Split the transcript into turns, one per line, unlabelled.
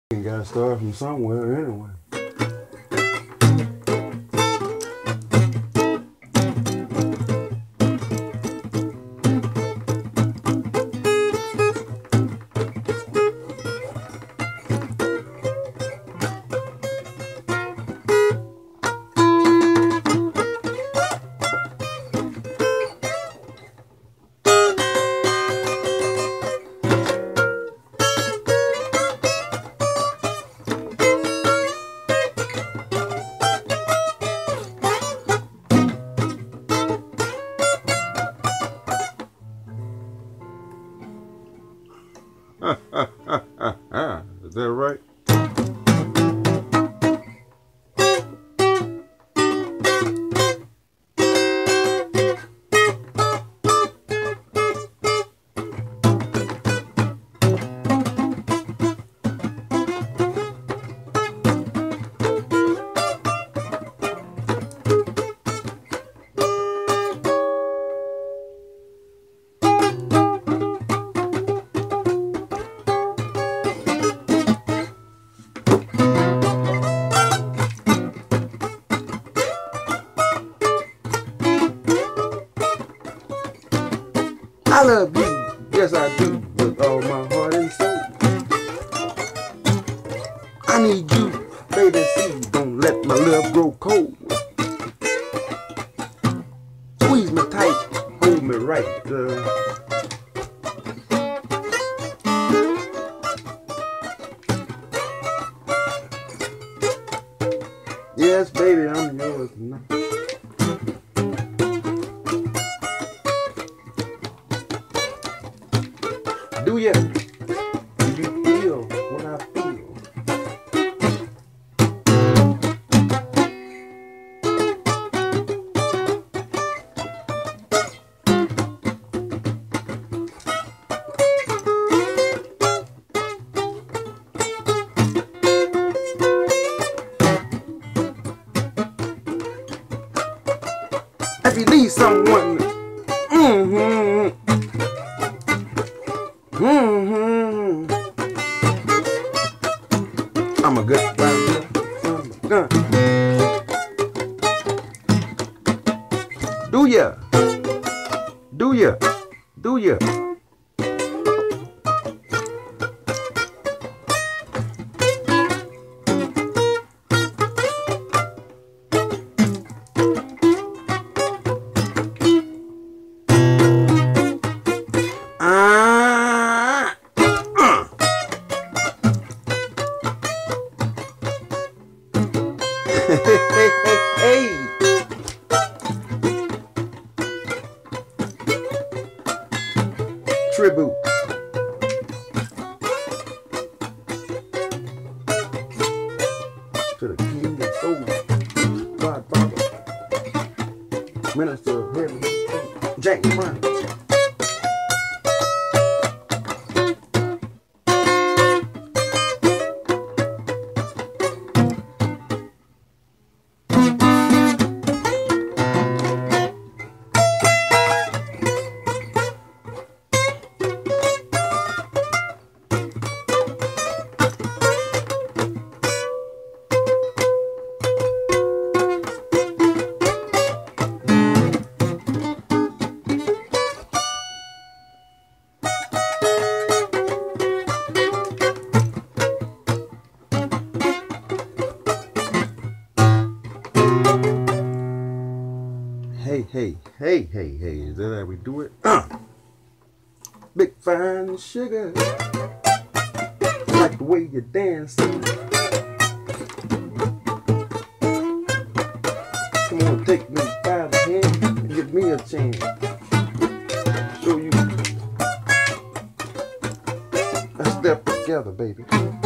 You gotta start from somewhere anyway. Is that right? I love you, yes I do, with all my heart and soul. I need you, baby, see, don't let my love grow cold. Squeeze me tight, hold me right, girl. Yes, baby, I'm yours tonight. Do you? Do you feel what I feel? If you need someone, I'm a good guy. Do ya? Do ya? Do ya? Hey. Tribute. To the King of Soul, Godfather, Minister of Heaven, James Brown. Hey, is that how we do it? Big fine sugar, like the way you dance. Come on, take me by the hand and give me a chance. Show you. Let's step together, baby.